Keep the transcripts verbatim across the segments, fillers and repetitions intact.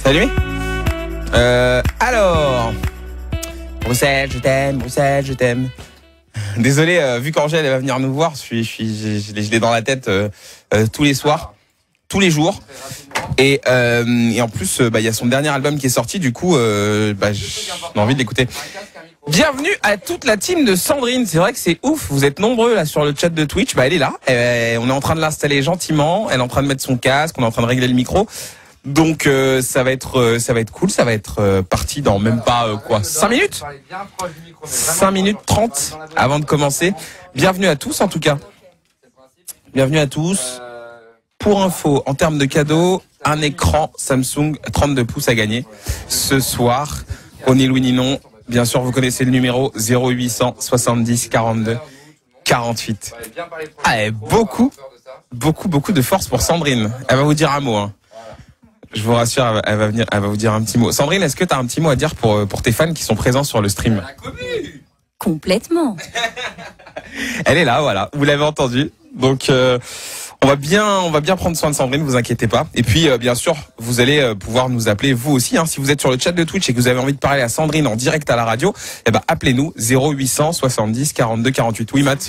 Salut. Euh, alors, Bruxelles, je t'aime, Bruxelles, je t'aime. Désolé, euh, vu qu'Angèle elle va venir nous voir, je suis, je suis, je, je l'ai dans la tête euh, euh, tous les soirs, tous les jours. Et, euh, et en plus, il euh, bah, y a son dernier album qui est sorti, du coup, euh, bah, j'ai envie de l'écouter. Bienvenue à toute la team de Sandrine. C'est vrai que c'est ouf, vous êtes nombreux là sur le chat de Twitch. Bah elle est là, elle, on est en train de l'installer gentiment, elle est en train de mettre son casque, on est en train de régler le micro. Donc euh, ça va être euh, ça va être cool, ça va être euh, parti dans même pas euh, quoi cinq minutes cinq minutes trente avant de commencer. Bienvenue à tous en tout cas. Bienvenue à tous. Pour info, en termes de cadeaux, un écran Samsung trente-deux pouces à gagner ce soir au Ni Louis Ni Non. Bien sûr, vous connaissez le numéro zéro huit cent soixante-dix quarante-deux quarante-huit. Ah, et beaucoup beaucoup beaucoup de force pour Sandrine. Elle va vous dire un mot hein. Je vous rassure, elle va venir, elle va vous dire un petit mot. Sandrine, est-ce que tu as un petit mot à dire pour, pour tes fans qui sont présents sur le stream? Complètement. Elle est là, voilà. Vous l'avez entendu. Donc, euh, on va bien, on va bien prendre soin de Sandrine, vous inquiétez pas. Et puis, euh, bien sûr, vous allez euh, pouvoir nous appeler vous aussi. Hein, si vous êtes sur le chat de Twitch et que vous avez envie de parler à Sandrine en direct à la radio, eh ben, appelez-nous zéro huit cent soixante-dix quarante-deux quarante-huit. Oui, Matt.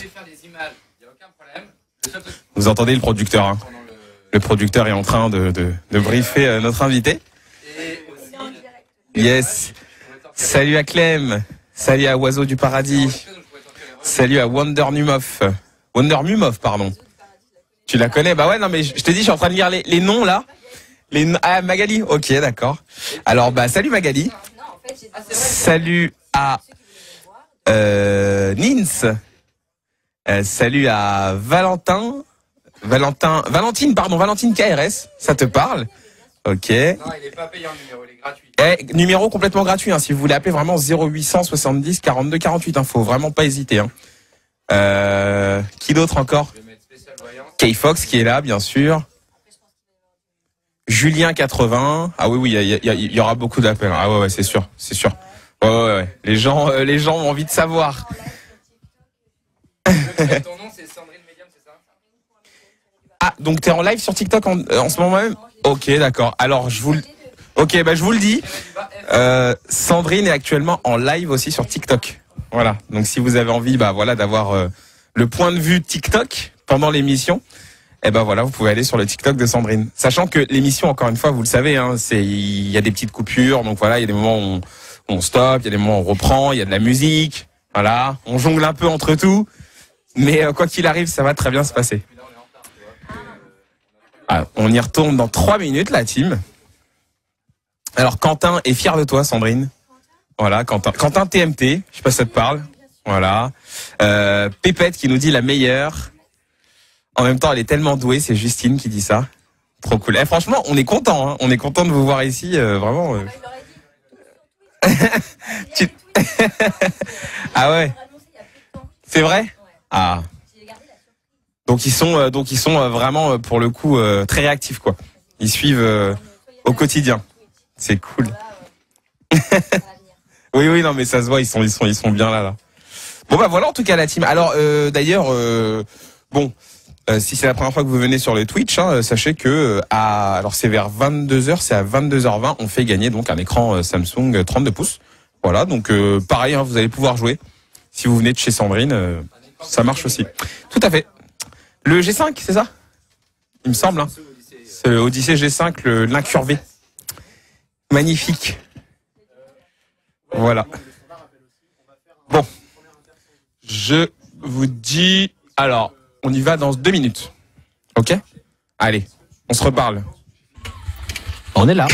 Vous entendez le producteur, hein? Le producteur est en train de, de, de briefer euh, notre invité. Yes. Salut à Clem. Salut à Oiseau du Paradis. Salut à Wonder Numov. Wonder Numov, pardon. Tu la connais? Bah ouais, non mais je te dis, je suis en train de lire les, les noms là. Les ah, Magali. Ok, d'accord. Alors bah salut Magali. Salut à euh, Nins. Euh, salut à Valentin. Valentin, Valentine, pardon, Valentine K R S, ça te parle? Ok. Non, il n'est pas payant le numéro, il est gratuit. Eh, numéro complètement gratuit, hein, si vous voulez appeler vraiment zéro huit cent soixante-dix quarante-deux quarante-huit, hein, faut vraiment pas hésiter. Hein. Euh, qui d'autre encore? K-Fox qui est là, bien sûr. Julien quatre-vingts. Ah oui, oui, il y, y, y, y aura beaucoup d'appels. Ah ouais, ouais, c'est sûr, c'est sûr. Ouais, ouais, ouais. Les gens, euh, les gens ont envie de savoir. Ton nom, c'est Sandrine Medium, c'est ça? Ah, donc t'es en live sur TikTok en, en ce moment même? Ok, d'accord. Alors, je vous le... Ok, bah je vous le dis. Euh, Sandrine est actuellement en live aussi sur TikTok. Voilà. Donc, si vous avez envie, bah voilà, d'avoir euh, le point de vue TikTok pendant l'émission, eh ben voilà, vous pouvez aller sur le TikTok de Sandrine. Sachant que l'émission, encore une fois, vous le savez, hein, c'est il y a des petites coupures. Donc voilà, il y a des moments où on, où on stoppe, il y a des moments où on reprend, il y a de la musique. Voilà, on jongle un peu entre tout. Mais euh, quoi qu'il arrive, ça va très bien se passer. Ah, on y retourne dans trois minutes, la team. Alors, Quentin est fier de toi, Sandrine. Voilà, Quentin. Quentin T M T, je sais pas si ça te parle. Voilà. Euh, Pépette qui nous dit la meilleure. En même temps, elle est tellement douée, c'est Justine qui dit ça. Trop cool. Eh, franchement, on est content, hein. On est content de vous voir ici, euh, vraiment. Euh... tu... ah ouais. C'est vrai? Ah. Donc ils sont euh, donc ils sont euh, vraiment euh, pour le coup euh, très réactifs quoi. Ils suivent euh, au quotidien. C'est cool. oui oui non mais ça se voit, ils sont ils sont ils sont bien là là. Bon bah voilà en tout cas la team. Alors euh, d'ailleurs euh, bon euh, si c'est la première fois que vous venez sur le Twitch, hein, sachez que à alors c'est vers vingt-deux heures, c'est à vingt-deux heures vingt, on fait gagner donc un écran euh, Samsung trente-deux pouces. Voilà donc euh, pareil hein, vous allez pouvoir jouer si vous venez de chez Sandrine. Euh, Ça marche aussi. Tout à fait. Le G cinq, c'est ça? Il me semble. Hein. C'est le Odyssey G cinq, le l'incurvé. Magnifique. Voilà. Bon. Je vous dis... Alors, on y va dans deux minutes. Ok? Allez, on se reparle. On est là.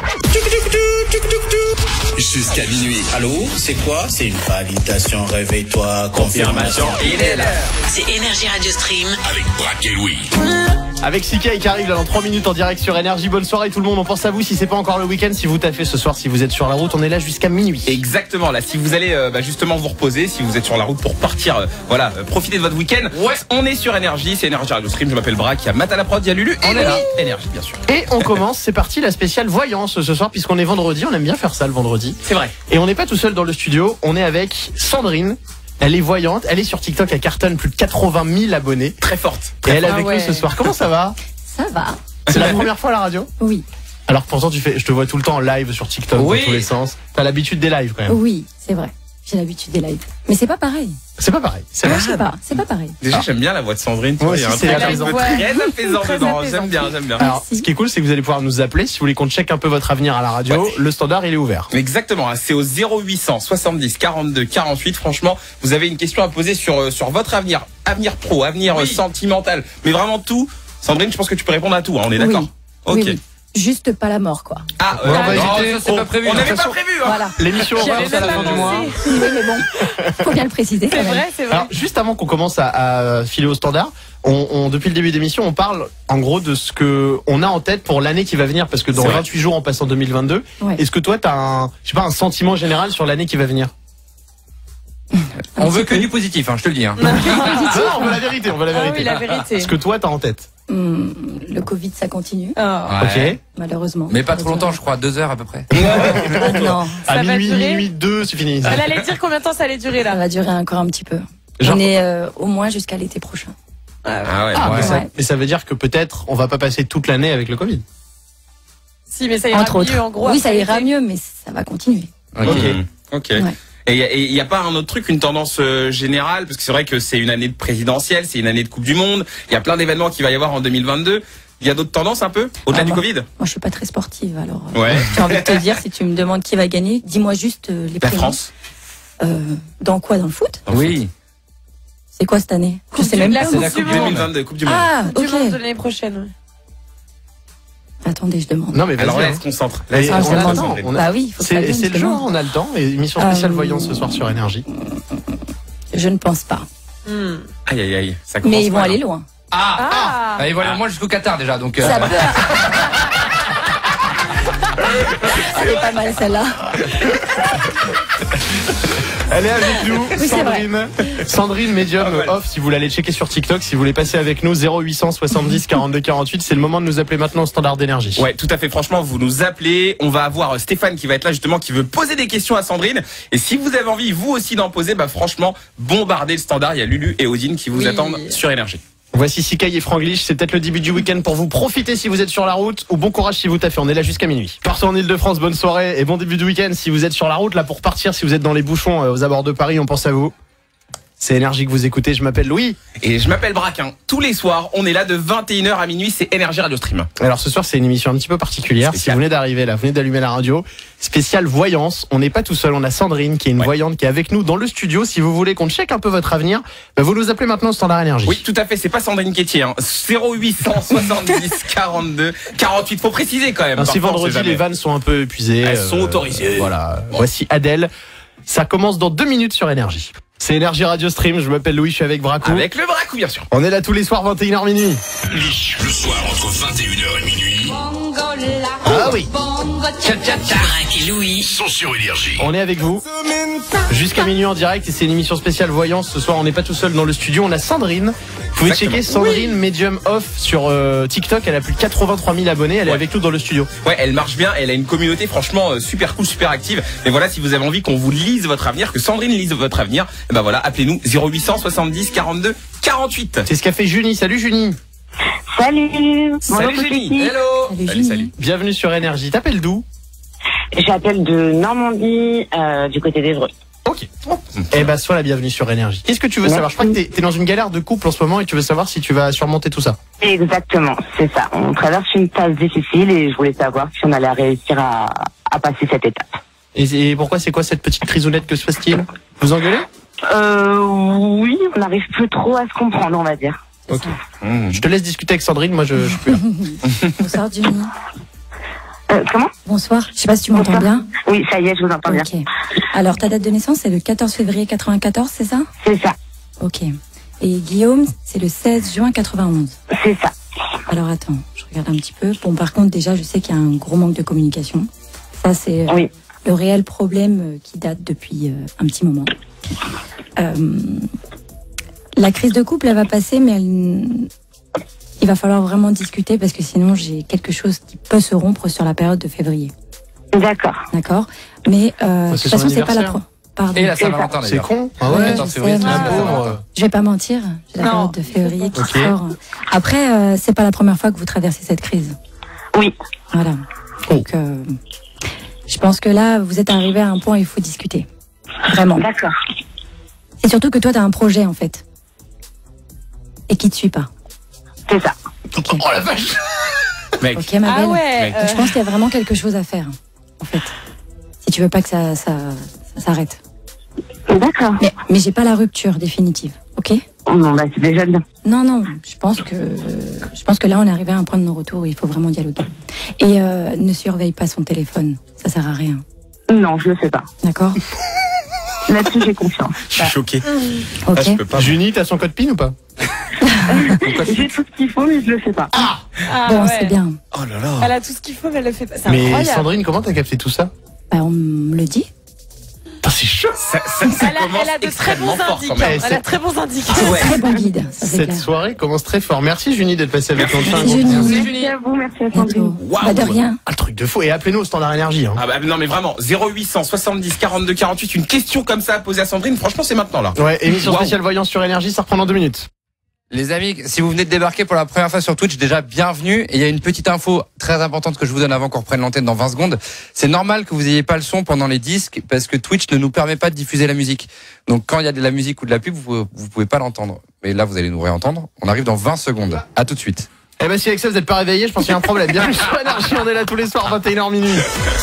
Jusqu'à minuit. Allô, c'est quoi? C'est une validation, réveille-toi, confirmation, il est là. C'est Énergie Radio Stream. Avec Braque et Louis. Avec C K qui arrive là dans trois minutes en direct sur Énergie. Bonne soirée tout le monde, on pense à vous si c'est pas encore le week-end, si vous taffez ce soir, si vous êtes sur la route, on est là jusqu'à minuit. Exactement, là, si vous allez euh, bah, justement vous reposer, si vous êtes sur la route pour partir, euh, voilà, euh, profiter de votre week-end. Ouais. On est sur Énergie, c'est Énergie Radio Stream, je m'appelle Braque, il y a Matt à la prod, il y a Lulu, on est là. Énergie bien sûr. Et on commence, c'est parti, la spéciale voyance ce soir, puisqu'on est vendredi, on aime bien faire ça le vendredi. C'est vrai. Et on n'est pas tout seul dans le studio, on est avec Sandrine. Elle est voyante, elle est sur TikTok, elle cartonne plus de quatre-vingt mille abonnés. Très forte. Très et elle est ah avec ouais. nous ce soir. Comment ça va? Ça va. C'est la première fois à la radio? Oui. Alors pourtant, tu fais, je te vois tout le temps en live sur TikTok Oui. dans tous les sens. T'as l'habitude des lives quand même. Oui, c'est vrai. J'ai l'habitude des lives. Mais c'est pas pareil. C'est pas pareil. C'est Non, vrai. je sais pas. C'est pas pareil. Déjà, j'aime bien la voix de Sandrine. tu Moi vois, il y a aussi, un c'est truc un apaisant. peu Ouais. très apaisant Très dedans. apaisant. J'aime bien, j'aime bien. Alors, Merci. ce qui est cool, c'est que vous allez pouvoir nous appeler. Si vous voulez qu'on check un peu votre avenir à la radio, le standard, il est ouvert. Exactement, hein, c'est au zéro huit cent soixante-dix quarante-deux quarante-huit. Franchement, vous avez une question à poser sur, euh, sur votre avenir, avenir pro, avenir Oui. euh, sentimental, mais vraiment tout. Sandrine, je pense que tu peux répondre à tout, hein, on est Oui. d'accord? Ok. Oui, oui. Juste pas la mort, quoi. Ah, Ouais, on va non, éviter. ça, c'est pas prévu. On De n'avait toute pas façon, prévu, hein. Voilà. L'émission J'y aura avais c'est à la même fin pas du mois. pensé. Oui, mais bon. Faut bien le préciser. quand C'est même. vrai, c'est vrai. Alors, juste avant qu'on commence à, à filer au standard, on, on- depuis le début d'émission, on parle en gros de ce que on a en tête pour l'année qui va venir, parce que dans C'est vrai. vingt-huit jours, on passe en deux mille vingt-deux. Ouais. Est-ce que toi, t'as un, je sais pas, un sentiment général sur l'année qui va venir? On veut que du positif, hein, je te le dis. Hein. Non, on veut la vérité, on veut la Ah vérité. oui, la vérité. Ce que toi, t'as en tête. Hum, le Covid, ça continue, Ah. Ouais. Ok. malheureusement. Mais pas Ça trop va longtemps, durer. je crois, deux heures à peu près. Ah non, À Ça va minuit, durer minuit deux, c'est fini. Elle allait dire combien de temps ça allait durer ça là. va durer encore un petit peu. Genre- On est euh, au moins jusqu'à l'été prochain. Ah ouais. Ah, mais, Ouais. ça, Ouais. mais ça veut dire que peut-être on va pas passer toute l'année avec le Covid. Si, mais ça ira Entre mieux autres. en gros. Oui, ça après ira l'été. mieux, mais ça va continuer. Ok. Ok. Ok. Ouais. Et il n'y a pas un autre truc, une tendance euh, générale, parce que c'est vrai que c'est une année de présidentielle, c'est une année de Coupe du Monde, il y a plein d'événements qu'il va y avoir en deux mille vingt-deux. Il y a d'autres tendances un peu, au-delà Ah du bah. Covid? Moi, je suis pas très sportive, alors. euh, Ouais. J'ai envie de te dire, si tu me demandes qui va gagner, dis-moi juste euh, les La prénoms. France. Euh, dans quoi? Dans le foot? Oui. C'est quoi cette année? Je Coupe sais du- même la pas. Coupe la du Coupe du Monde. deux mille vingt-deux, Coupe du Monde. Ah, Du ok. monde de l'année prochaine. ouais. Attendez, je demande. Non, mais vas-y. Alors là, hein. elle se concentre. Et Ah, on je a le demande. temps, on a- Bah oui, il faut que ça C'est vienne, c'est le je jeu, demande. on a le temps. Et émission spéciale Euh, voyance ce soir sur Énergie. Je ne pense pas. Hmm. Aïe aïe aïe, ça commence Mais ils vont mal, aller hein. loin. Ah, Ah. ah. Et voilà, moi jusqu'au Qatar déjà, donc. euh, Ça peut. Elle est pas mal celle-là. Elle est avec nous, c'est Sandrine. Sandrine, médium Pas mal. off, si vous voulez aller checker sur TikTok, si vous voulez passer avec nous, zéro huit cent soixante-dix quarante-deux quarante-huit, c'est le moment de nous appeler maintenant au standard d'énergie. Ouais, tout à fait. Franchement, vous nous appelez. On va avoir euh, Stéphane qui va être là justement, qui veut poser des questions à Sandrine. Et si vous avez envie, vous aussi, d'en poser, bah franchement, bombardez le standard. Il y a Lulu et Odine qui vous Oui. attendent sur Énergie. Voici Sikaï et Franglish, c'est peut-être le début du week-end pour vous profiter si vous êtes sur la route, ou bon courage si vous taffez, on est là jusqu'à minuit. Partout en Ile-de-France, bonne soirée et bon début du week-end si vous êtes sur la route, là pour partir, si vous êtes dans les bouchons euh, aux abords de Paris, on pense à vous. C'est Énergie que vous écoutez, je m'appelle Louis. Et je m'appelle Braquin. Tous les soirs, on est là de vingt et une heures à minuit. C'est Énergie Radio Stream. Alors ce soir c'est une émission un petit peu particulière, si Spécial. vous venez d'arriver là, vous venez d'allumer la radio, spéciale voyance, on n'est pas tout seul, on a Sandrine qui est une Ouais. voyante qui est avec nous dans le studio, si vous voulez qu'on check un peu votre avenir, bah, vous nous appelez maintenant au standard énergie. Oui, tout à fait. C'est pas Sandrine Quétier. Hein. zéro huit cent soixante-dix quarante-deux quarante-huit. Faut préciser quand même. Ainsi Parfois, on vendredi sait jamais. les vannes sont un peu épuisées. Elles sont autorisées. Voilà, Bon. voici Adèle, ça commence dans deux minutes sur Énergie. C'est Énergie Radio Stream, je m'appelle Louis, je suis avec Bracou. Avec le Bracou, bien sûr. On est là tous les soirs vingt et une heures minuit. Le soir entre vingt et une heures et minuit Ah oui, Braque et Louis. sont sur Énergie. on est avec vous jusqu'à minuit en direct et c'est une émission spéciale voyance. Ce soir on n'est pas tout seul dans le studio, on a Sandrine. Vous pouvez Exactement. checker Sandrine Medium Off sur euh, TikTok, elle a plus de quatre-vingt-trois mille abonnés, elle est Ouais. avec nous dans le studio. Ouais, elle marche bien. Elle a une communauté franchement euh, super cool, super active. Et voilà, si vous avez envie qu'on vous lise votre avenir, que Sandrine lise votre avenir, et ben voilà, appelez-nous zéro huit cent soixante-dix quarante-deux quarante-huit. C'est ce qu'a fait Junie, salut Junie. Salut. Salut Julie. Hello. Salut, Salut, Julie. salut. Bienvenue sur Énergie, t'appelles d'où? J'appelle de Normandie, euh, du côté d'Evreux. Ok. Eh ben sois la bienvenue sur Énergie. Qu'est-ce que tu veux Merci. savoir? Je crois que t'es es dans une galère de couple en ce moment et tu veux savoir si tu vas surmonter tout ça. Exactement, c'est ça. On traverse une phase difficile et je voulais savoir si on allait réussir à, à passer cette étape. Et, et pourquoi c'est quoi cette petite crisounette, que se passe-t-il? Vous engueulez? Euh, oui, on n'arrive plus trop à se comprendre, on va dire. Ok. Mmh. Je te laisse discuter avec Sandrine, moi je, je suis plus là. Bonsoir, Julie. Euh, comment? Bonsoir. Je sais pas si tu m'entends bien. Oui, ça y est, je vous entends bien. Ok. Alors, ta date de naissance, c'est le quatorze février quatre-vingt-quatorze, c'est ça? C'est ça, Ok. Et Guillaume, c'est le seize juin quatre-vingt-onze. c'est ça. Alors, attends, je regarde un petit peu. Bon, par contre, déjà, je sais qu'il y a un gros manque de communication. Ça, c'est euh, Oui. le réel problème euh, qui date depuis euh, un petit moment. Euh, la crise de couple, elle va passer, mais elle... il va falloir vraiment discuter parce que sinon, j'ai quelque chose qui peut se rompre sur la période de février. D'accord. D'accord? Mais euh, de c'est toute son façon, c'est pas la anniversaire. pro. Pardon. Et la Saint-Valentin C'est d'ailleurs. con. Ah Ouais, ouais, je attends, sais, février, c'est mais, la la euh, pauvre. Je vais pas mentir, j'ai la Non. période de février qui Ok. sort. Après, euh, c'est pas la première fois que vous traversez cette crise. Oui, Voilà. Donc, euh, je pense que là, vous êtes arrivé à un point où il faut discuter. Vraiment. D'accord. Et surtout que toi, tu as un projet, en fait. Et qui te suit pas. C'est ça. Ok, Oh la vache. Mec. ok, ma belle. Ah ouais. Mec. euh, Je pense qu'il y a vraiment quelque chose à faire, en fait. Si tu veux pas que ça, ça, ça s'arrête. D'accord. Mais, mais j'ai pas la rupture définitive, ok? Bon, bah, c'est déjà bien. Non, non, je pense que euh, je pense que là on est arrivé à un point de non-retour où il faut vraiment dialoguer. Et euh, ne surveille pas son téléphone, ça sert à rien, Non, je le fais pas. d'accord? Là-dessus, j'ai confiance. Je suis choqué. Ok. Ah, je peux pas. Junie, t'as son code PIN ou pas? J'ai tout ce qu'il faut, mais je le fais pas. ah Bon, ouais. c'est bien. Oh là là. Elle a tout ce qu'il faut, mais elle le fait pas. C'est Mais incroyable. Sandrine, comment t'as capté tout ça? Bah, on me le dit. Putain, c'est chaud. Ça, ça, ça Elle a, commence elle a de très bons extrêmement fort indices. quand même. Elle a de très bons indices. Ah ouais. Très bon guide, ça c'est Cette clair. soirée commence très fort. Merci Junie d'être passée avec nous. Merci, Junie. Merci à vous, merci à Sandrine. Bientôt. Waouh. Bah, de rien. Un truc de fou. Et appelez-nous au standard énergie. Hein. Ah bah non mais vraiment, zéro huit cent soixante-dix quarante-deux quarante-huit, une question comme ça à poser à Sandrine, franchement c'est maintenant là. Ouais, émission Waouh. spéciale voyance sur énergie, ça reprend dans deux minutes. Les amis, si vous venez de débarquer pour la première fois sur Twitch, déjà bienvenue. Et il y a une petite info très importante que je vous donne avant qu'on reprenne l'antenne dans vingt secondes. C'est normal que vous ayez pas le son pendant les disques parce que Twitch ne nous permet pas de diffuser la musique. Donc quand il y a de la musique ou de la pub, vous pouvez, vous pouvez pas l'entendre. Mais là, vous allez nous réentendre. On arrive dans vingt secondes. À tout de suite. Eh ben si avec ça vous n'êtes pas réveillé, je pense qu'il y a un problème. Bienvenue sur énergie, on est là tous les soirs, vingt et une heures minuit.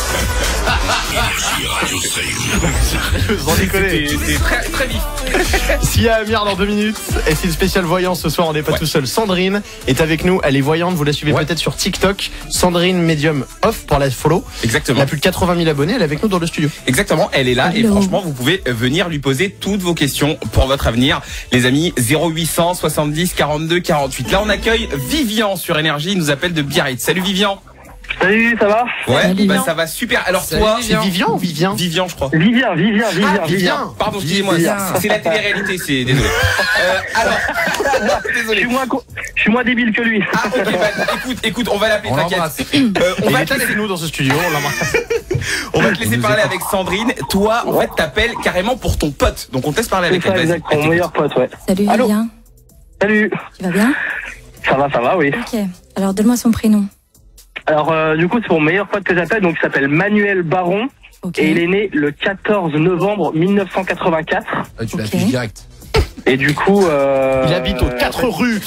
Énergie Radio Stream. Sans déconner. C'est c'est très très vif. S'il y a Amir dans deux minutes, et c'est une spéciale voyance ce soir, on n'est pas Ouais. tout seul. Sandrine est avec nous, elle est voyante, vous la suivez Ouais. peut-être sur TikTok. Sandrine Medium Off pour la follow. Elle Exactement. a plus de quatre-vingt mille abonnés, elle est avec nous dans le studio. Exactement, elle est là et Hello. franchement vous pouvez venir lui poser toutes vos questions pour votre avenir. Les amis, zéro huit cent soixante-dix quarante-deux quarante-huit. Là on accueille Vivian sur Énergie, il nous appelle de Biarritz. Salut Vivian. Salut, ça va? Ouais, Salut, bah Vivian. ça va super. Alors Salut, toi, C'est Vivian ou Vivien? Vivian je crois. Vivien, Vivien, Vivien, Ah, Vivien. Vivien. Pardon, excusez-moi, Vivian. c'est la télé-réalité, c'est désolé. Euh, alors, Je désolé. suis moins, co- je suis moins débile que lui. Ah ok, bah, écoute, écoute, on va l'appeler, On t'inquiète. l'embrasse. Euh, on Il va est te laisser avec nous dans ce studio, on l'embrasse. On va te laisser parler avec Sandrine. Toi, en fait, t'appelles carrément pour ton pote. Donc, on te laisse parler C'est avec ça, elle. Vas-y, exactement. elle Mon meilleur pote, ouais. Salut Allô. Vivien, Salut. tu vas bien? Ça va, ça va, oui. Ok, alors donne-moi son prénom. Alors, euh, du coup, c'est mon meilleur pote que j'appelle, donc il s'appelle Manuel Baron, Ok. et il est né le quatorze novembre mille neuf cent quatre-vingt-quatre. Ah, tu Ok. l'affiches direct. Et du coup, euh, Il habite aux quatre rues.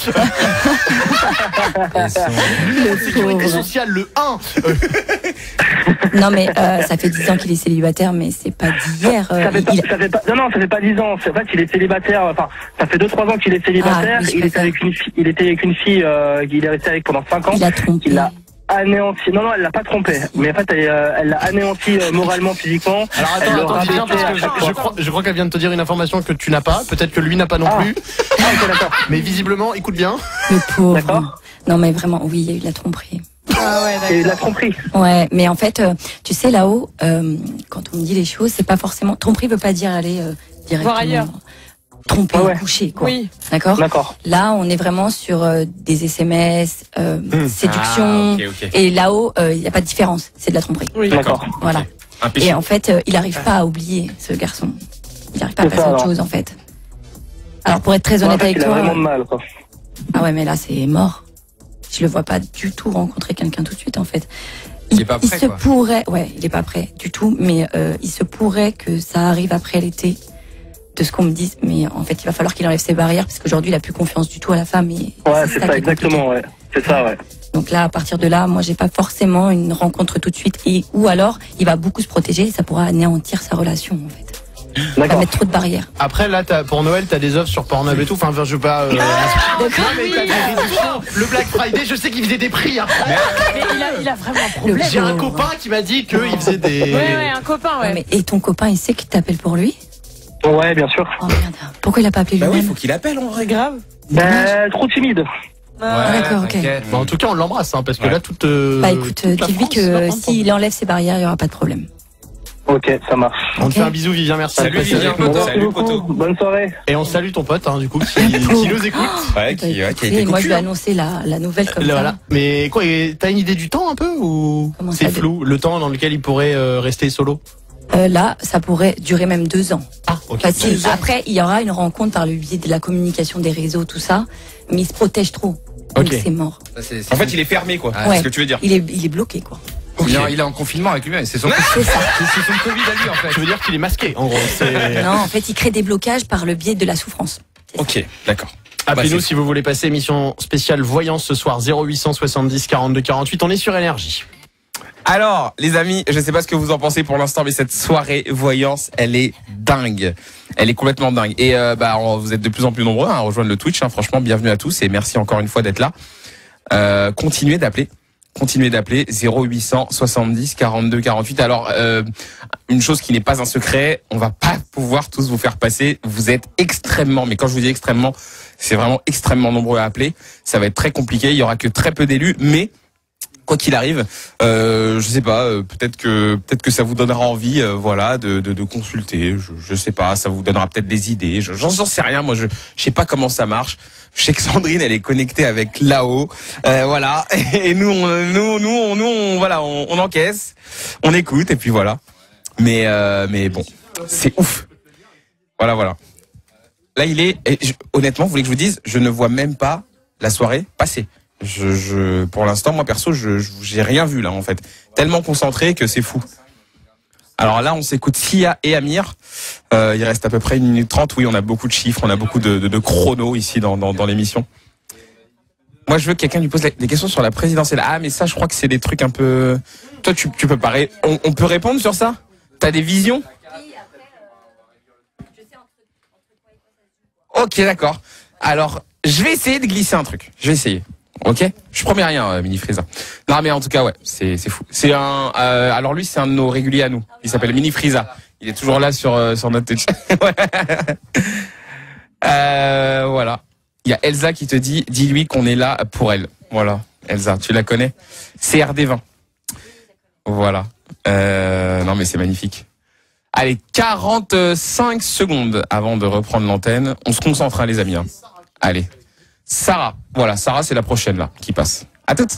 Et son- Numéro de sécurité sociale, le un. Euh, Non mais euh, ça fait dix ans qu'il est célibataire, mais c'est pas d'hier. euh, Ça fait, pas, il- ça fait pas, non, non, ça fait pas dix ans. En fait, il est célibataire. Enfin, ça fait deux, trois ans qu'il est célibataire. Ah, oui, je il, était préfère. avec une fille, il était avec une fille, euh, il est resté avec pendant cinq ans. il a trompé. Il l'a anéanti. Non, non, elle l'a pas trompé. Mais en fait, elle euh, elle l'a anéanti euh, moralement, physiquement. Alors Elle attends, le attends, Vivien, parce que rabaissait à je, chaque je fois. crois, je crois qu'elle vient de te dire une information que tu n'as pas. Peut-être que lui n'a pas non Ah. plus. Ah, ok, d'accord. Mais visiblement, écoute bien. Le pauvre. D'accord. Non mais vraiment, oui, il y a eu de la tromperie. Ah ouais, C'est de la d'accord. tromperie. Ouais, mais en fait, euh, tu sais, là-haut, euh, quand on me dit les choses, c'est pas forcément... Tromperie veut pas dire aller euh, directement... Voir ailleurs. Tromper, Ouais, ouais. coucher, quoi. Oui. D'accord. D'accord. Là, on est vraiment sur euh, des S M S, euh, séduction. Ah, ok, ok. Et là-haut, il n'y a pas de différence. C'est de la tromperie. Oui. D'accord. Voilà. Un péché. Et en fait, euh, il n'arrive pas à oublier, ce garçon. Il n'arrive pas à C'est passer ça, à autre alors. chose, en fait. Alors, pour être très En honnête fait, avec il a toi... vraiment de mal, quoi. Ah ouais, mais là, c'est mort. Je le vois pas du tout rencontrer quelqu'un tout de suite, en fait. Il est pas prêt, se quoi. pourrait, ouais, il est pas prêt du tout, mais euh, il se pourrait que ça arrive après l'été, de ce qu'on me dise. Mais en fait, il va falloir qu'il enlève ses barrières, parce qu'aujourd'hui, il a plus confiance du tout à la femme. Et, et Ouais, c'est qui ça, est exactement, compliqué. ouais. C'est ça, ouais. Donc là, à partir de là, moi, j'ai pas forcément une rencontre tout de suite, et ou alors, il va beaucoup se protéger, et ça pourra anéantir sa relation, en fait. Il va D'accord. mettre trop de barrières. Après, là, t'as, pour Noël, t'as des offres sur Pornhub et tout. Enfin, je veux pas. Euh... Ah, Non, mais t'as des réductions. Le Black Friday, je sais qu'il faisait des prix. Hein. Mais il a, il a vraiment un problème. J'ai un copain qui m'a dit qu'il faisait des. Ouais, ouais, un copain, ouais. Ouais, mais, et ton copain, il sait qu'il t'appelle pour lui? Ouais, bien sûr. Oh merde. Pourquoi il a pas appelé Bah oui, lui-même? faut qu'il appelle en vrai. C'est grave. Ben, trop timide. Ah, d'accord, ok. t'inquiète. Bah, en tout cas, on l'embrasse, hein, parce que Ouais. là, toute. euh, Bah écoute, toute la dis-lui France va que prendre s'il enlève ses barrières, il y aura pas de problème. Ok, ça marche. On te Ok. fait un bisou, Vivien, merci. Salut, d'être passé Vivien. avec nous. Merci Salut, beaucoup. poteau. Bonne soirée. Et on salue ton pote, hein, du coup, qui, Pauvre. qui nous écoute. Ouais, qui, ouais, qui a Écoutez, été moi, je cocu, vais hein. annoncer la, la nouvelle comme Là, ça. voilà. Mais quoi, et t'as une idée du temps un peu ou Comment c'est ça, flou, le temps dans lequel il pourrait euh, rester solo? Euh, là, ça pourrait durer même deux ans. Ah, ok. Facile. Après, il y aura une rencontre par le biais de la communication des réseaux, tout ça, mais il se protège trop. Donc Ok. c'est mort. Ça, c'est- c'est- En fait, il est fermé, quoi. Ouais. C'est ce que tu veux dire. Il est, il est bloqué, quoi. Ok. Non, il est en confinement avec lui-même. C'est son, C'est ça. c'est son Covid à lui, en fait. Tu veux dire qu'il est masqué, en gros. C'est... Non, en fait, il crée des blocages par le biais de la souffrance. Ok, d'accord. Appelez-nous Bah, c'est- si vous voulez passer émission spéciale voyance ce soir, zéro huit cent soixante-dix quarante-deux quarante-huit. On est sur Énergie. Alors, les amis, je sais pas ce que vous en pensez pour l'instant, mais cette soirée voyance, elle est dingue. Elle est complètement dingue. Et euh, bah, on- vous êtes de plus en plus nombreux à rejoindre le Twitch. Hein. Franchement, bienvenue à tous et merci encore une fois d'être là. Euh, continuez d'appeler. Continuez d'appeler zéro huit cent soixante-dix quarante-deux quarante-huit. Alors, euh, une chose qui n'est pas un secret, on va pas pouvoir tous vous faire passer. Vous êtes extrêmement, mais quand je vous dis extrêmement, c'est vraiment extrêmement nombreux à appeler. Ça va être très compliqué. Il y aura que très peu d'élus, mais quoi qu'il arrive, euh, je sais pas, euh, peut-être que peut-être que ça vous donnera envie, euh, voilà, de, de, de consulter. Je, je sais pas, ça vous donnera peut-être des idées. Je, j'en, j'en sais rien. Moi, je, je sais pas comment ça marche. Je sais que Sandrine, elle est connectée avec là-haut, euh, voilà. Et nous, on, nous, nous, on, nous, on, voilà, on, on encaisse, on écoute, et puis voilà. Mais, euh, mais bon, c'est ouf. Voilà, voilà. Là, il est. Et je- honnêtement, vous voulez que je vous dise, je ne vois même pas la soirée passer. Je, je, pour l'instant, moi perso, je, je- j'ai rien vu là en fait. Tellement concentré que c'est fou. Alors là, on s'écoute Sia et Amir. Euh, il reste à peu près une minute trente. Oui, on a beaucoup de chiffres, on a beaucoup de, de, de chronos ici dans, dans, dans l'émission. Moi, je veux que quelqu'un lui pose des questions sur la présidentielle. Ah, mais ça, je crois que c'est des trucs un peu. Toi, tu, tu peux pas. ré- On, on peut répondre sur ça? T'as des visions? Ok, d'accord. Alors, je vais essayer de glisser un truc. Je vais essayer. Ok? Je promets rien, euh, Mini Frieza. Non, mais en tout cas, ouais, c'est c'est fou. C'est un. Euh, alors lui, c'est un de nos réguliers à nous. Il s'appelle Mini Frieza. Il est toujours là sur euh, sur notre Twitch. Ouais. euh, voilà. Il y a Elsa qui te dit, dis-lui qu'on est là pour elle. Voilà, Elsa, tu la connais? C R D vingt. Voilà. Euh, non, mais c'est magnifique. Allez, quarante-cinq secondes avant de reprendre l'antenne. On se concentre, hein, les amis. Hein. Allez. Sarah. Voilà, Sarah, c'est la prochaine, là, qui passe. À toutes.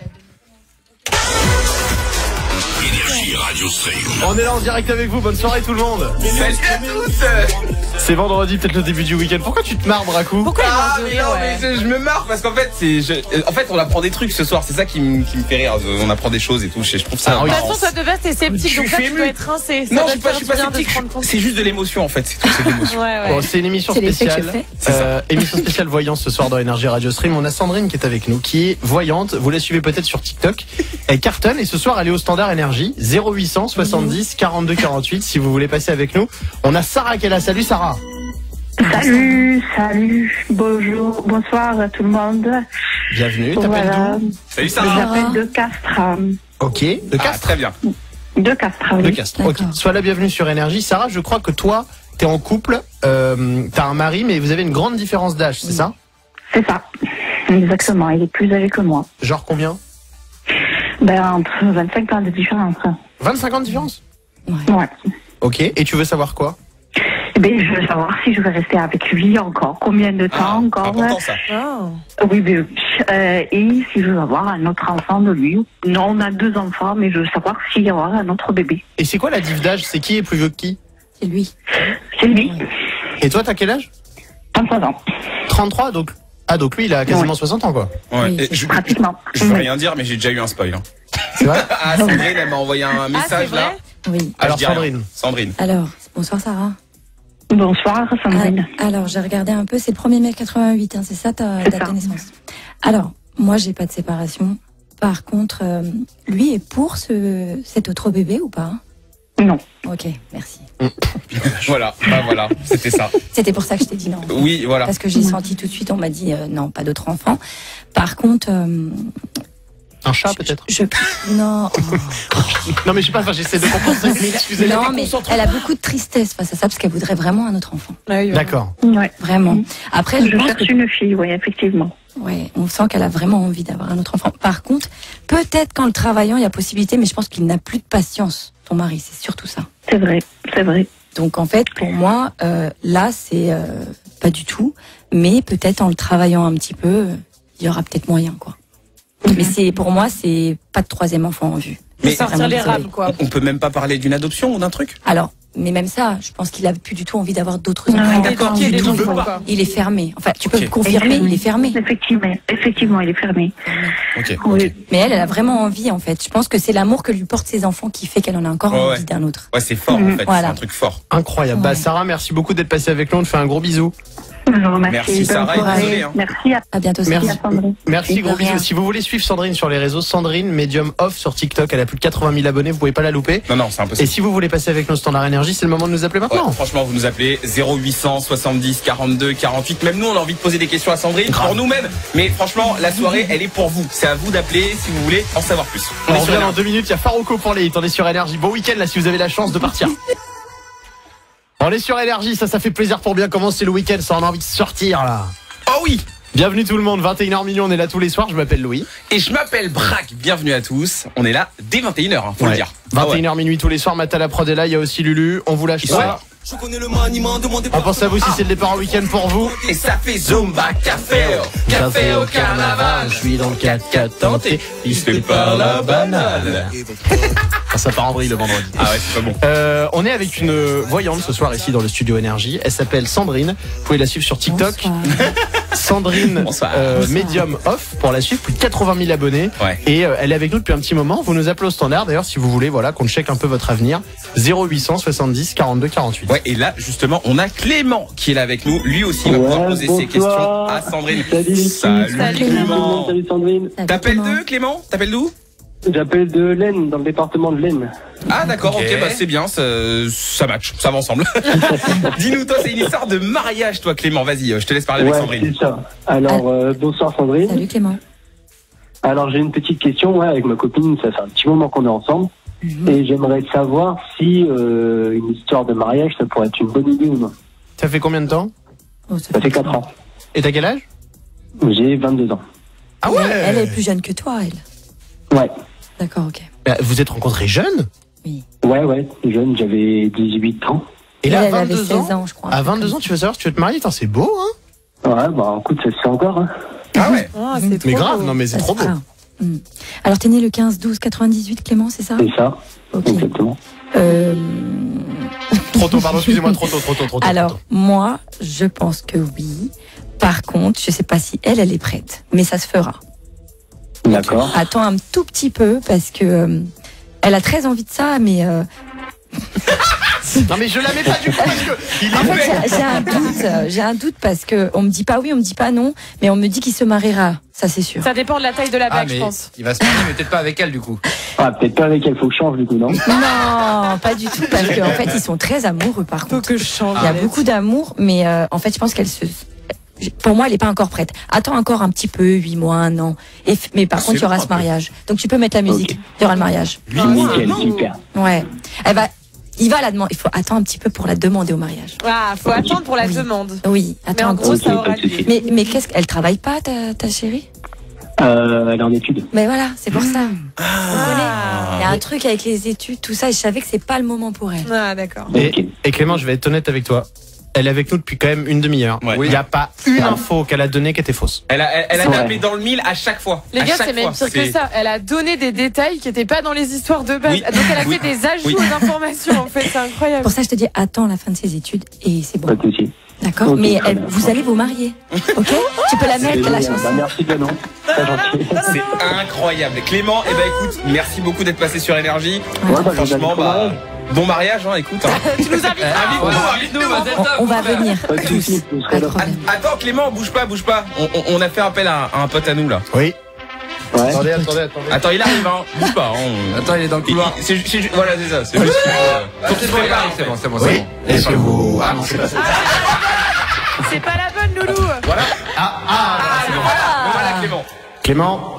Énergie Radio Stream. On est là en direct avec vous. Bonne soirée tout le monde. Salut à tous. C'est vendredi, peut-être le début du week-end. Pourquoi tu te marres, Dracou? Pourquoi Ah, il mais va non, ouais. mais je, je me marre parce qu'en fait, c'est, je, en fait, on apprend des trucs ce soir. C'est ça qui me, qui me fait rire. On apprend des choses et tout. Je, je trouve ça Ah oui. De marrant. toute façon, toi de base, t'es sceptique, Je donc là, suis tu ému. dois être rincé. Ça Non, va je suis te pas, faire je suis du pas bien de sceptique. te rendre compte. C'est juste de l'émotion, en fait. C'est tout, c'est de l'émotion. Ouais, ouais. Bon, c'est une émission C'est l'effet que spéciale. je fais. C'est ça. Euh, émission spéciale voyance ce soir dans Énergie Radio Stream. On a Sandrine qui est avec nous, qui est voyante. Vous la suivez peut-être sur TikTok. Elle cartonne et ce soir elle est au standard Énergie. zéro huit cent soixante-dix quarante-deux quarante-huit si vous voulez passer avec nous. On a Sarah qui est là. Salut Sarah. Salut, salut, bonjour, bonsoir à tout le monde. Bienvenue. T'appelles Voilà, d'où? Salut, je Sarah. m'appelle de Castres. Ok. De Ah, Castres. très bien. De Castres, De oui. Castres. Ok. D'accord. Sois la bienvenue sur Énergie. Sarah, je crois que toi, t'es en couple, euh, t'as un mari, mais vous avez une grande différence d'âge, c'est ça? C'est ça, exactement. Il est plus âgé que moi. Genre combien? Ben, entre vingt-cinq ans de différence. vingt-cinq ans de différence? Ouais. Ok. Et tu veux savoir quoi? Eh ben, je veux savoir si je vais rester avec lui encore. Combien de temps Ah, encore? important ça. Oh. Oui, oui, oui. Euh, et si je veux avoir un autre enfant de lui. Non, on a deux enfants, mais je veux savoir s'il y aura un autre bébé. Et c'est quoi la diff d'âge? C'est qui est plus vieux que qui? C'est lui. C'est lui, Et toi, t'as quel âge? trente-trois ans, trente-trois, donc. Ah, donc lui, il a quasiment Ouais. soixante ans, quoi. Ouais. Oui, Et c'est je, pratiquement. je veux rien dire, mais j'ai déjà eu un spoil. Hein. C'est vrai? Ah, Sandrine, elle m'a envoyé un Ah, message c'est là. vrai? Oui. Ah, Alors, je dis rien. Sandrine. Sandrine. Alors, bonsoir Sarah. Bonsoir, Sandrine. Ah, alors, j'ai regardé un peu, c'est le premier mai quatre-vingt-huit, hein, c'est ça ta C'est date ça. de naissance. Alors, moi, j'ai pas de séparation. Par contre, euh, lui est pour ce, cet autre bébé ou pas? Non. Ok, merci. Voilà, bah voilà, c'était ça. C'était pour ça que je t'ai dit non. Oui, voilà. Parce que j'ai senti tout de suite, on m'a dit euh, non, pas d'autre enfant. Par contre, euh, Un chat, peut-être? je non, oh. Non, mais je sais pas, enfin, j'essaie de comprendre. Excusez-moi. non, mais elle a beaucoup de tristesse face à ça parce qu'elle voudrait vraiment un autre enfant, Ah oui, ouais. D'accord. Ouais. vraiment. Après, je, Je pense cherche que une fille, oui, effectivement. ouais, on sent qu'elle a vraiment envie d'avoir un autre enfant. Par contre, peut-être qu'en le travaillant, il y a possibilité, mais je pense qu'il n'a plus de patience, ton mari, c'est surtout ça. C'est vrai, c'est vrai. Donc en fait, pour moi, euh, là, c'est euh, pas du tout, mais peut-être en le travaillant un petit peu, il y aura peut-être moyen, quoi. Mais c'est pour moi, c'est pas de troisième enfant en vue. Mais Sortir Vraiment les désolée. rames, quoi. On peut même pas parler d'une adoption ou d'un truc? Alors, mais même ça, je pense qu'il a plus du tout envie d'avoir d'autres Ah, enfants. d'accord, Du il tout. veut pas. Il est fermé. Enfin, tu peux Ok. me confirmer, il est fermé. Effectivement, effectivement, il est fermé. Ok. Oui. Mais elle, elle a vraiment envie, en fait. Je pense que c'est l'amour que lui portent ses enfants qui fait qu'elle en a encore Ouais, envie ouais. d'un autre. Ouais, c'est fort en Mhm. fait. Voilà. C'est un truc fort. Incroyable. Bah Ouais. Sarah, merci beaucoup d'être passée avec nous. On te fait un gros bisou. Je vous remercie. Merci, Bonne Sarah, et soirée. désolé, hein. Merci à, À bientôt, Merci. Sarah. à Sandrine. Merci, Et de gros rien. bisous. Si vous voulez suivre Sandrine sur les réseaux, Sandrine Medium Off sur TikTok, elle a plus de quatre-vingt mille abonnés, vous pouvez pas la louper. Non, non, c'est Et impossible. si vous voulez passer avec nos standards énergie, c'est le moment de nous appeler Ouais, maintenant. franchement, vous nous appelez zéro huit cent soixante-dix quarante-deux quarante-huit. Même nous, on a envie de poser des questions à Sandrine, Grave. pour nous-mêmes. Mais franchement, la soirée, elle est pour vous. C'est à vous d'appeler si vous voulez en savoir plus. On est sur revient dans Énergie. deux minutes, il y a Farouko pour les hits, on est sur Énergie. Bon week-end là si vous avez la chance de partir. On est sur Énergie, ça ça fait plaisir pour bien commencer le week-end, ça on a envie de sortir là. Oh oui. Bienvenue tout le monde, vingt et une heures millions, on est là tous les soirs, je m'appelle Louis. Et je m'appelle Braque. Bienvenue à tous. On est là dès vingt et une heures, hein, faut Ouais. le dire. vingt Ah ouais. et une heures minuit tous les soirs, Matt à la prod est là, il y a aussi Lulu, on vous lâche Ouais. pas. On pense à vous si c'est le départ au week-end pour vous. Et ça fait Zumba, café, café au carnaval. je suis dans le quatre quatre Tenté, pisté par la banane. Ah, ça part en vrille le vendredi. Ah ouais, c'est pas bon. Euh, on est avec une voyante ce soir ici dans le studio Énergie. Elle s'appelle Sandrine. Vous pouvez la suivre sur TikTok. Bonsoir. Sandrine Bonsoir. euh, Bonsoir. Medium Off pour la suivre. Plus de quatre-vingt mille abonnés. Ouais. Et euh, elle est avec nous depuis un petit moment. Vous nous appelez au standard. D'ailleurs, si vous voulez, voilà, qu'on check un peu votre avenir. zéro huit cent soixante-dix quarante-deux quarante-huit. Ouais, et là, justement, on a Clément qui est là avec nous. Lui aussi va Ouais, pouvoir poser ses bonsoir. questions à Sandrine. Salut, l'équipe. Salut, Salut, Clément. Salut Sandrine. Ça va, T'appelles Clément d'eux, Clément T'appelles d'où J'appelle de l'Aisne, dans le département de l'Aisne. Ah d'accord, ok, Ok. bah c'est bien, ça, ça match, ça va ensemble. Dis-nous, toi, c'est une histoire de mariage, toi, Clément. Vas-y, je te laisse parler avec Ouais, Sandrine. c'est ça. Alors, euh, bonsoir Sandrine. Salut Clément. Alors, j'ai une petite question. Ouais, avec ma copine, ça fait un petit moment qu'on est ensemble. Mhm. Et j'aimerais savoir si euh, une histoire de mariage, ça pourrait être une bonne idée ou non. Ça fait combien de temps? Oh, Ça fait quatre ans. Et t'as quel âge? J'ai vingt-deux ans. Ah Elle, elle est plus jeune que toi, elle. Ouais. D'accord, ok. Bah, vous êtes rencontrés jeunes? Ouais, ouais. Jeune, j'avais dix-huit ans. Et Elle, là, à elle avait vingt-deux seize ans, ans, je crois. à vingt-deux ans, tu veux savoir si tu veux te marier? Attends, c'est beau, hein? Ouais, bah écoute, ça se fait encore. Hein. Ah ouais. Ah, c'est trop Mais grave, beau. non, mais c'est Ça trop se beau. fera. Hmm. Alors, t'es né le quinze douze quatre-vingt-dix-huit, Clément, c'est ça? C'est ça, Ok. exactement. Euh, Trop tôt, pardon, excusez-moi, trop tôt, trop tôt, trop tôt. Alors, trop tôt. moi, je pense que oui. Par contre, je sais pas si elle, elle est prête. Mais ça se fera. D'accord. Attends un tout petit peu parce que euh, elle a très envie de ça, mais euh, Non, mais je la mets pas du coup parce que il en est fait, fait. j'ai- j'ai un doute. euh, J'ai un doute parce que on me dit pas oui, on me dit pas non, mais on me dit qu'il se mariera. Ça, c'est sûr. Ça dépend de la taille de la Ah, bague, mais je pense. il va se marier, mais peut-être pas avec elle du coup. Ah, peut-être pas avec elle, faut que je change du coup, non? Non, pas du tout, parce qu'en fait, ils sont très amoureux par Faut contre. que je change. Il y a beaucoup d'amour, mais euh, en fait, je pense qu'elle se. Pour moi, elle n'est pas encore prête. Attends encore un petit peu, huit mois, un an. Et, f- mais par C'est contre, il y aura long, ce un peu. mariage. Donc, tu peux mettre la musique. Ok. Il y aura le mariage. Nickel, super. Ouais. Elle va. Il va la demander. Il faut attendre un petit peu pour la demander au mariage. Ah, faut attendre pour la Oui. demande. Oui. Mais Attends en un gros, petit ça peu. aura pas de souci. lieu. Mais mais qu'est-ce qu'elle travaille pas, ta, ta chérie? Euh, elle est en études. Mais voilà, c'est pour ça. Vous comprenez Ah. Il y a un truc avec les études, tout ça, et je savais que c'est pas le moment pour elle. Ah, d'accord. Et, Ok. et Clément, je vais être honnête avec toi. Elle est avec nous depuis quand même une demi-heure. Ouais. Il n'y a pas une info qu'elle a donnée qui était fausse. Elle a, elle, elle a C'est vrai. tapé dans le mille à chaque fois. Les À gars, chaque c'est même fois, pire que c'est- ça. Elle a donné des détails qui n'étaient pas dans les histoires de base. Oui. Donc elle a Oui. fait des ajouts Oui. aux informations, en fait. C'est incroyable. Pour ça, je te dis, attends la fin de ses études, et c'est Pas bon. de souci. D'accord? Ok, Mais très elle- bien. vous allez vous marier. Ok? Tu peux la mettre, la Génial. chanson. Bah, merci Canon. Très gentil. C'est incroyable. Clément, eh ben écoute, merci beaucoup d'être passé sur Énergie. Ouais, bah, j'en Franchement, avais pas bah, mal. bon mariage, hein, écoute. Hein. Tu nous invites. Invite-nous, invite-nous. On, on va venir. Pas de Tous. souci, vous Pas serez de là. problème. Attends, Clément, bouge pas, bouge pas. On, on- on a fait appel à, à un pote à nous là. Oui. Ouais. Attendez, attendez, attendez. Attends, il arrive, hein. Bouge pas. Hein. Attends, il est dans le Il- couloir. il- c'est ju- c'est ju- voilà, c'est ça. C'est juste. euh, Ah, faut c'est se bon, il préparer, arrive, c'est bon, c'est bon, c'est Oui. bon. Est-ce que vous. Ah non, c'est pas ça. C'est pas la bonne, Loulou. Voilà. Ah, ah, Voilà, Clément. Clément.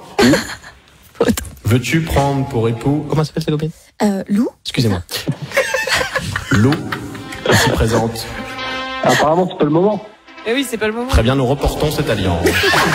Veux-tu prendre pour époux. Comment s'appelle sa copine? Euh, Lou? Excusez-moi. Lou, elle se présente. Apparemment, c'est pas le moment. Eh oui, c'est pas le moment. Très bien, nous reportons cette alliance.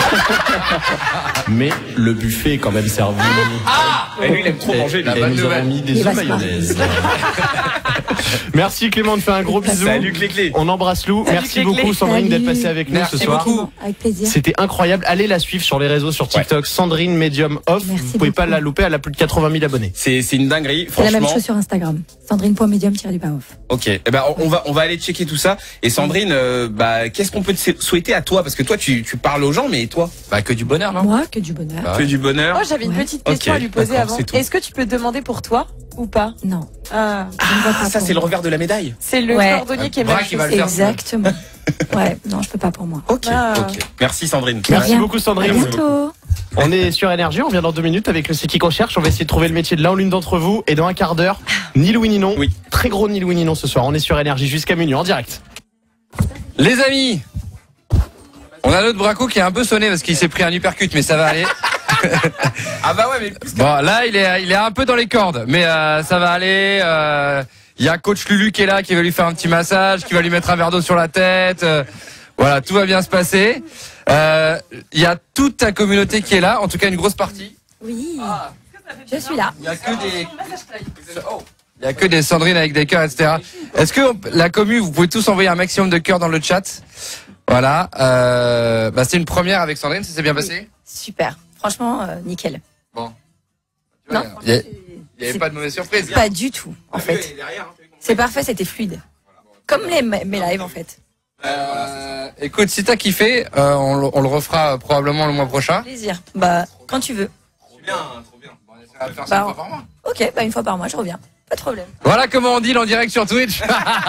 Mais le buffet est quand même servi. Et lui, il aime trop manger. Et lui. bonne nous nouvelle. avons mis des Il va œufs se mayonnaise. Merci Clément, de faire un gros bisou. Salut Clé-Clé. On embrasse Lou. Salut, Merci Clé-Clé. beaucoup Sandrine Salut. d'être passée avec nous Merci ce soir. beaucoup. Avec plaisir. C'était incroyable. Allez la suivre sur les réseaux, sur TikTok. Sandrine Medium Off. Merci Vous pouvez pas beaucoup. la louper. Elle a plus de quatre-vingt mille abonnés. C'est c'est une dinguerie, C'est la même franchement. chose sur Instagram. Sandrine.medium-off. Ok, eh ben on va on va aller checker tout ça. Et Sandrine, euh, bah qu'est-ce qu'on peut te souhaiter à toi, parce que toi tu tu parles aux gens, mais toi Bah que du bonheur, non? Moi, que du bonheur. Bah, que du bonheur. Moi, j'avais une Ouais. petite question Ok, à lui poser d'accord, avant. c'est tout. Est-ce que tu peux te demander pour toi ou pas? Non. Ah. je ne vois Ah, pas ça pour c'est le moi. revers de la médaille. C'est le Ouais. cordonnier qui est Bras mal qui va chaussé. le faire. Exactement. Ouais, non, je peux pas pour moi. Ok, Ah. ok. Merci Sandrine. De Merci rien. beaucoup À Sandrine. bientôt. On est sur Énergie, on vient dans deux minutes avec le C'est qui qu'on cherche. On va essayer de trouver le métier de l'un ou l'une d'entre vous. Et dans un quart d'heure, ni oui ni non. Oui. Très gros ni oui ni non ce soir. On est sur Énergie jusqu'à minuit en direct. Les amis, on a notre Braco qui est un peu sonné parce qu'il s'est pris un uppercut, mais ça va aller. Ah bah ouais, mais plus Bon, là, il est, il est un peu dans les cordes, mais euh, ça va aller. euh, Il y a coach Lulu qui est là, qui va lui faire un petit massage, qui va lui mettre un verre d'eau sur la tête. euh, Voilà, tout va bien se passer. Euh, Il y a toute ta communauté qui est là, en tout cas une grosse partie. Oui. Je suis là. Il y a que des, il y a que des Sandrine avec des cœurs, et cetera. Est-ce que on- la commu, vous pouvez tous envoyer un maximum de cœurs dans le chat? Voilà. Euh, bah, c'est une première avec Sandrine, ça s'est bien passé? Super. Franchement, euh, nickel. Bon. Non. Il y a- il y avait pas de mauvaise surprise. Pas du tout, en fait. C'est parfait, c'était fluide. Comme les, mes lives, en fait. Euh, écoute, si t'as kiffé, euh, on, le- on le refera probablement le mois prochain. Plaisir. Bah, quand tu veux. bien, trop bien. Bon, on essaiera de faire ça Bah, une fois par mois. Ok, bah une fois par mois, je reviens. Pas de problème. Voilà comment on deal en direct sur Twitch.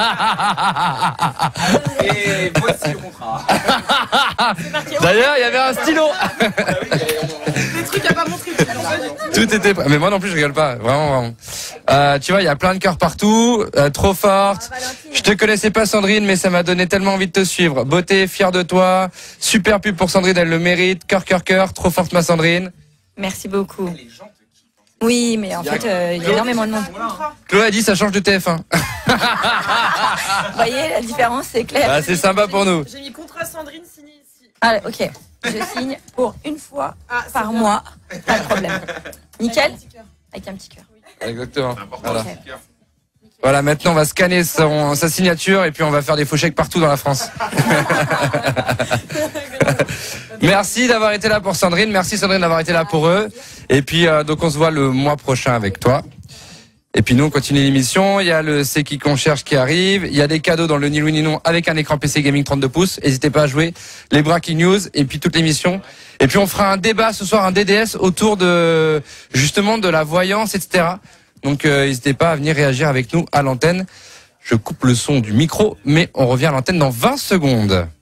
Et voici le contrat. D'ailleurs, il y avait un stylo. Des trucs à pas montrer. Tout était prêt. Mais moi non plus, je rigole pas. Vraiment, vraiment. Euh, tu vois, il y a plein de cœurs partout. Euh, trop forte. Je te connaissais pas, Sandrine, mais ça m'a donné tellement envie de te suivre. Beauté, fière de toi. Super pub pour Sandrine, elle le mérite. Cœur, cœur, cœur. Trop forte, ma Sandrine. Merci beaucoup. Oui, mais en fait, euh, il y a énormément de monde. Chloé a dit, ça change de T F un. Vous voyez, la différence, c'est clair. Ah, c'est sympa pour nous. J'ai mis contrat Sandrine signé ici. Allez, ok. Je signe pour une fois par mois. Pas de problème. Nickel. Avec un petit cœur. Exactement. Voilà. Ok. Voilà, maintenant on va scanner son, sa signature et puis on va faire des faux chèques partout dans la France. Merci d'avoir été là pour Sandrine, merci Sandrine d'avoir été là pour eux. Et puis euh, donc on se voit le mois prochain avec toi. Et puis nous on continue l'émission, il y a le C'est qui qu'on cherche qui arrive, il y a des cadeaux dans le Ni oui ni non avec un écran P C Gaming trente-deux pouces, n'hésitez pas à jouer, les Breaking News et puis toute l'émission. Et puis on fera un débat ce soir, un D D S autour de justement de la voyance, et cetera. Donc euh, n'hésitez pas à venir réagir avec nous à l'antenne. Je coupe le son du micro, mais on revient à l'antenne dans vingt secondes.